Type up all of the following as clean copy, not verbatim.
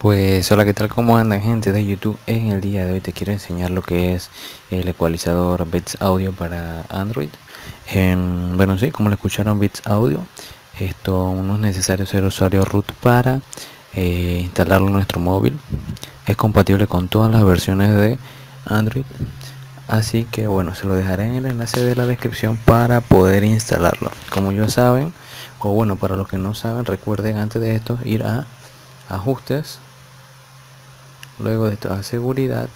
Pues hola, ¿qué tal? ¿Cómo andan, gente de YouTube? En el día de hoy te quiero enseñar lo que es el ecualizador Beats Audio para Android. Bueno, sí, como lo escucharon, Beats Audio. Esto no es necesario ser usuario root para instalarlo en nuestro móvil. Es compatible con todas las versiones de Android. Así que bueno, se lo dejaré en el enlace de la descripción para poder instalarlo. Como ya saben, o bueno, para los que no saben, recuerden antes de esto ir a ajustes. Luego de esto a seguridad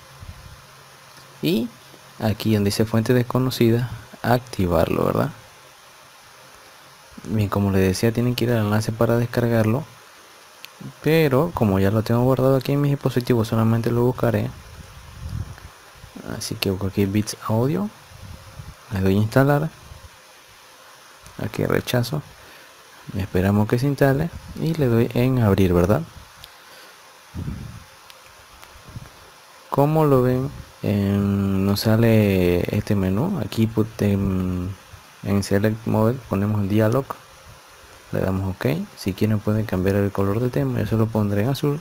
y aquí donde dice fuente desconocida, activarlo, ¿verdad? Bien, como les decía, tienen que ir al enlace para descargarlo, pero como ya lo tengo guardado aquí en mi dispositivo, solamente lo buscaré. Así que busco aquí Beats Audio, le doy a instalar, aquí rechazo, esperamos que se instale y le doy en abrir, ¿verdad? Como lo ven, nos sale este menú. Aquí en Select Mode ponemos el dialog, le damos OK. Si quieren pueden cambiar el color del tema, yo se lo pondré en azul.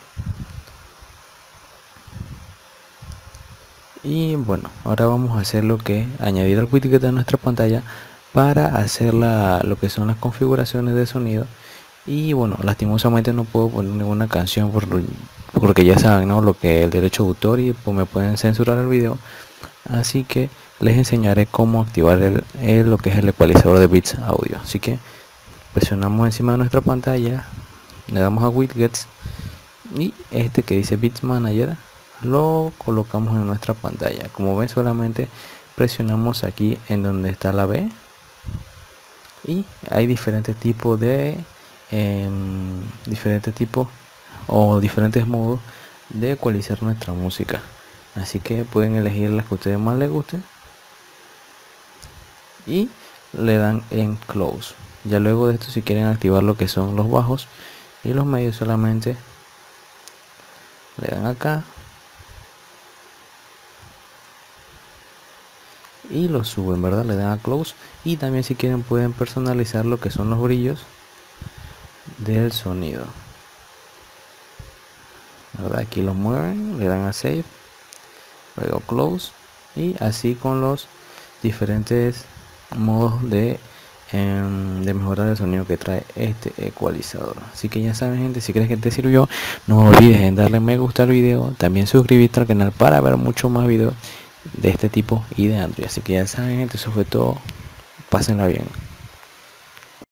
Y bueno, ahora vamos a hacer lo que añadir al widget de nuestra pantalla para hacer lo que son las configuraciones de sonido. Y bueno, lastimosamente no puedo poner ninguna canción porque ya saben, ¿no? Lo que el derecho de autor, y pues me pueden censurar el video. Así que les enseñaré cómo activar lo que es el ecualizador de Beats Audio. Así que presionamos encima de nuestra pantalla, le damos a widgets y este que dice Beats Manager lo colocamos en nuestra pantalla. Como ven, solamente presionamos aquí en donde está la B y hay diferentes tipos de diferentes modos de ecualizar nuestra música. Así que pueden elegir las que a ustedes más les gusten y le dan en close. Ya luego de esto, si quieren activar lo que son los bajos y los medios, solamente le dan acá y lo suben, ¿verdad? Le dan a close. Y también, si quieren, pueden personalizar lo que son los brillos del sonido, ¿verdad? Aquí los mueven, le dan a save, luego close, y así con los diferentes modos de mejorar el sonido que trae este ecualizador. Así que ya saben, gente, si crees que te sirvió, no olvides en darle me gusta al video, también suscribirte al canal para ver mucho más videos de este tipo y de Android. Así que ya saben, gente, eso fue todo. Pásenla bien.